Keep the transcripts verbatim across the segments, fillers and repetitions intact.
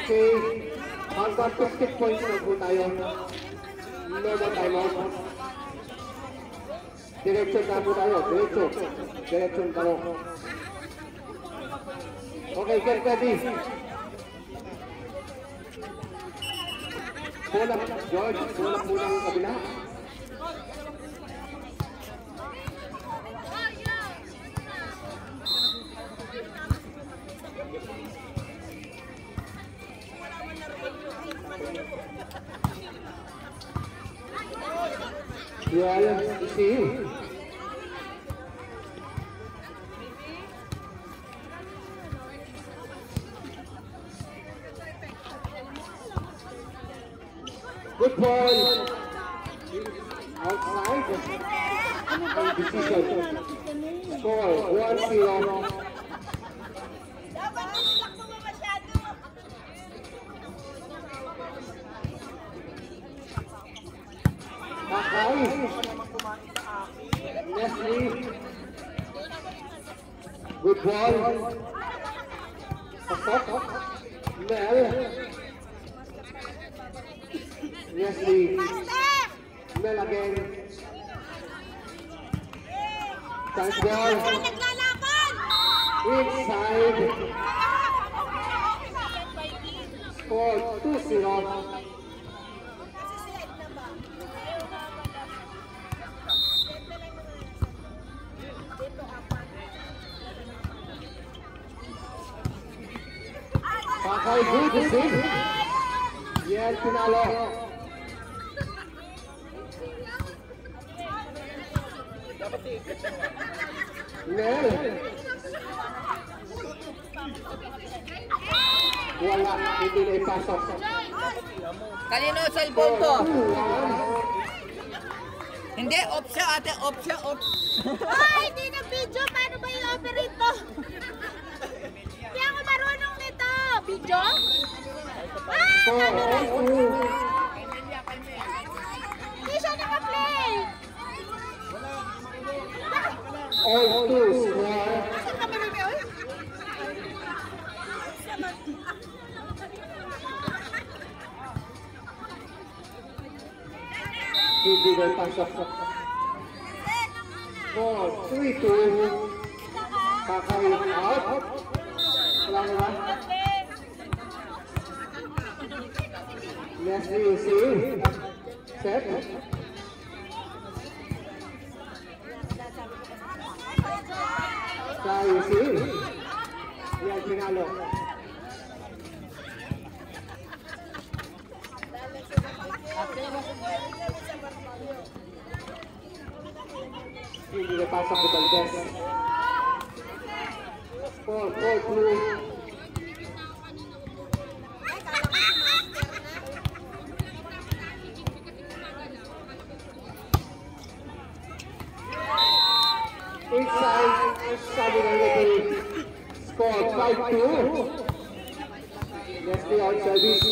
Okay. Hanggang fifty points na po tayo. No more timeout. Diretso na po tayo. Diretso. Diretso na tayo. Okay, get ready. Bola, George. Bola po ng kabila. Yeah, see you. Good ball. Outside. And decision. Score one zero. Kakay. Leslie. Good ball. Pasok. Mel. Leslie. Mel again. Chance ball. Inside. Score two zero. Kakay, good save. Yan, pinalo. Nel. Wala, hindi na ipasok. Kanino cellphone to? Hindi, off siya ate, off siya, off. Ay, hindi na video. Paano ba i-operate to? Hindi ako marunong nito. Video? Ah, hindi siya naka-play. All two, score. Saan ka marami, oy? Hindi na ipasok. Score three two. Kakay out. Wala na ba? Leslie is in. Set. Sky is in. Yan, pinalo. Hindi na pasok ko Valdez. Four, four, two. Inside, sabi ng referee. Score five two. Leslie out service.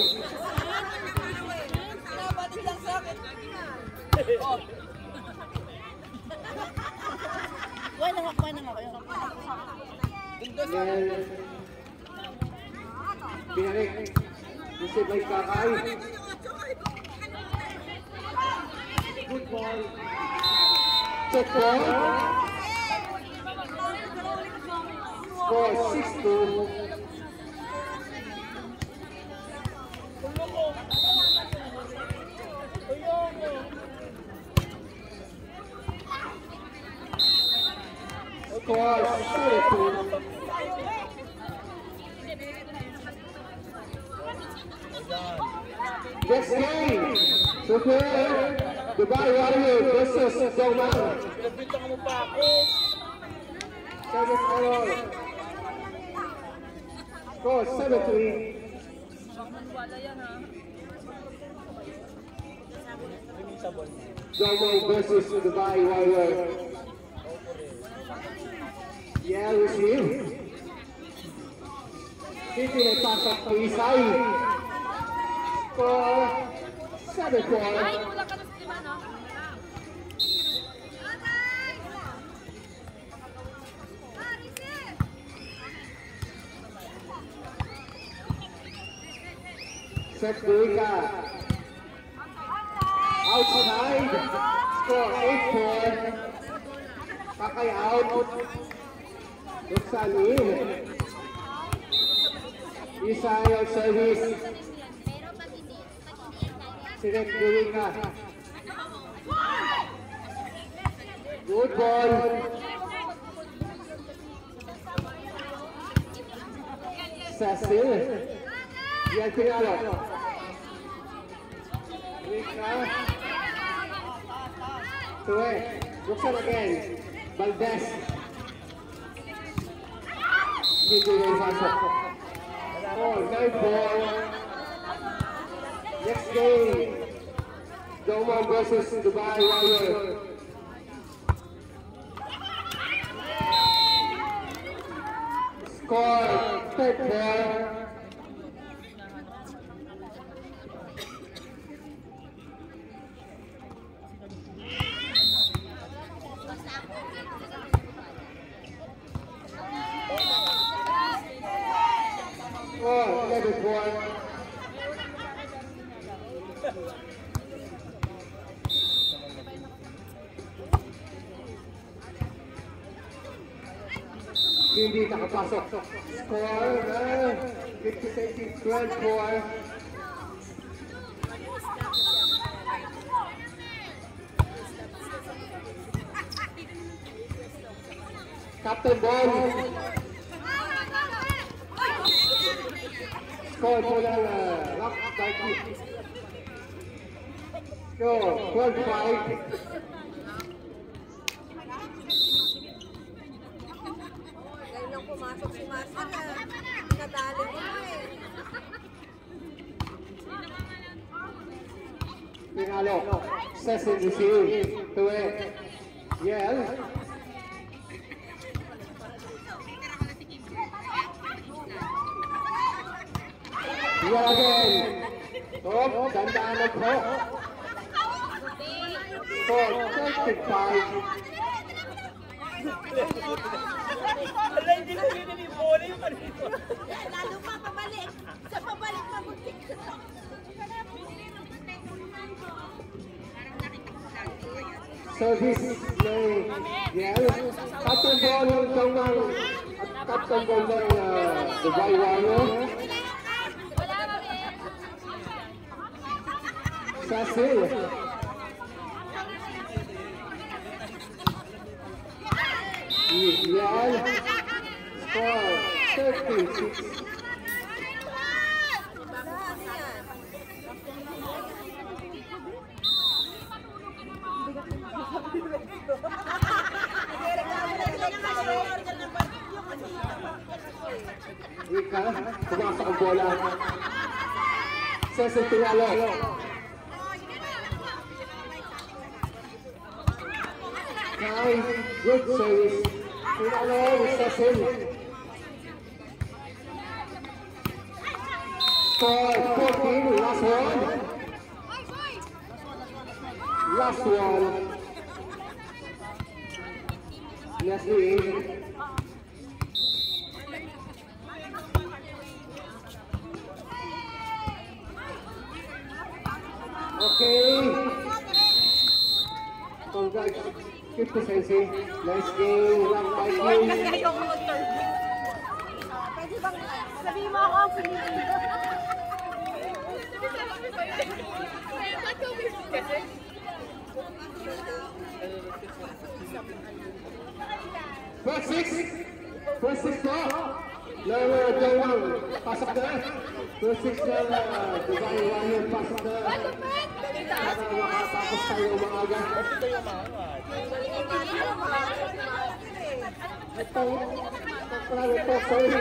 Kuha na nga, kuha na nga kayo. Then, binalik. Receive by Kakay. Good ball. Check ball. Score six two. Score seven two. Next game, Super Dubai Warrior versus Dongman. Pinagbintang mo pa ako. Seven all. Score seven three. Dongman versus Dubai Warrior. Yeah, receive. Hindi na pasok po Isay. Score seven four. Ay, kulang ka na sa lima, no? Set Buika. Outside. Score eight four. Pakay out. Roxani. Isay on service. Set Buika. Good ball. Cecil. Yan Pinalo. Rika. Tue. Buksan again. Valdez. Hindi na ipasok. Oh, nine ball. Next game. Doma versus Dubai Warriors. Score third ball. Oh, eleven four. Hindi nakapasok. Score na fifty-six twelve four. Captain Ball. Score po ng Rock Party. So, twelve five. Nang pumasok si Master na nadali mo eh. Pinalo. Cecil receive. Tue. Yel. Yel again. Top. Dandaan na po. Score thirty-five. Lalo pa pabalik. Sa pabalik mabutik. Service ng Yel. Captain Ball ng Tonggang at Captain Ball ng Dubai Warriors. Cecil. Yel. Score thirty-six. Rika, pumasok ang bola. Cecil Pinalo. Kai, good service. Pinalo with Cecil. Score fourteen, last one. Last one. Leslie. Okay. Congrats. Keep the sensei. Nice game. Rock by you. Ayoko mag-third. Pwede bang sabihin mo ako, Philippines? First six. First six na. Lower down. Pasok na. First six na. Dubai Warriors pasok na. Para makatapos tayo umaga. Ito. Ito. Ito. Sorry.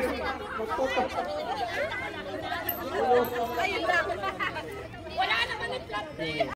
Ito. Wala naman ang